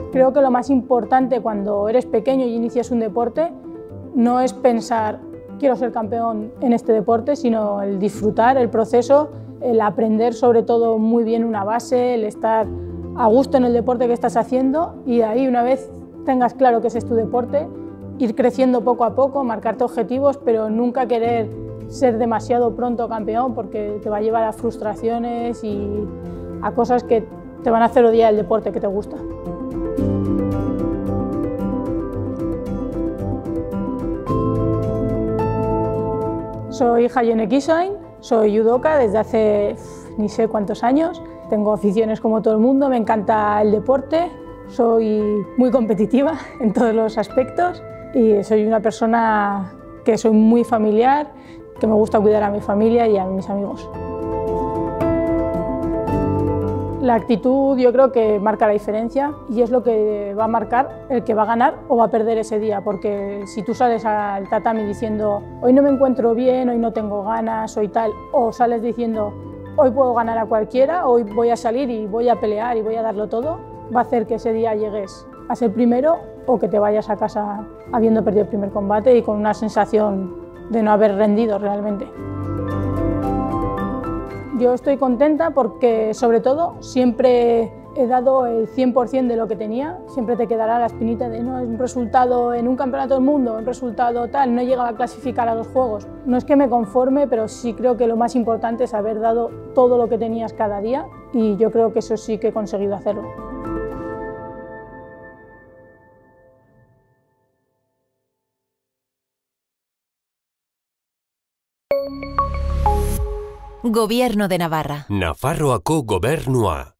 Creo que lo más importante cuando eres pequeño y inicias un deporte no es pensar quiero ser campeón en este deporte, sino el disfrutar el proceso, el aprender sobre todo muy bien una base, el estar a gusto en el deporte que estás haciendo y de ahí una vez tengas claro que ese es tu deporte, ir creciendo poco a poco, marcarte objetivos, pero nunca querer ser demasiado pronto campeón porque te va a llevar a frustraciones y a cosas que te van a hacer odiar el deporte que te gusta. Soy Jayene Kisain, soy judoka desde hace ni sé cuántos años. Tengo aficiones como todo el mundo, me encanta el deporte, soy muy competitiva en todos los aspectos y soy una persona que soy muy familiar, que me gusta cuidar a mi familia y a mis amigos. La actitud yo creo que marca la diferencia y es lo que va a marcar el que va a ganar o va a perder ese día, porque si tú sales al tatami diciendo hoy no me encuentro bien, hoy no tengo ganas, hoy tal, o sales diciendo hoy puedo ganar a cualquiera, hoy voy a salir y voy a pelear y voy a darlo todo, va a hacer que ese día llegues a ser primero o que te vayas a casa habiendo perdido el primer combate y con una sensación de no haber rendido realmente. Yo estoy contenta porque, sobre todo, siempre he dado el 100% de lo que tenía. Siempre te quedará la espinita de no, es un resultado en un campeonato del mundo, un resultado tal, no he llegado a clasificar a los Juegos. No es que me conforme, pero sí creo que lo más importante es haber dado todo lo que tenías cada día y yo creo que eso sí que he conseguido hacerlo. Gobierno de Navarra. Nafarroako Gobernua.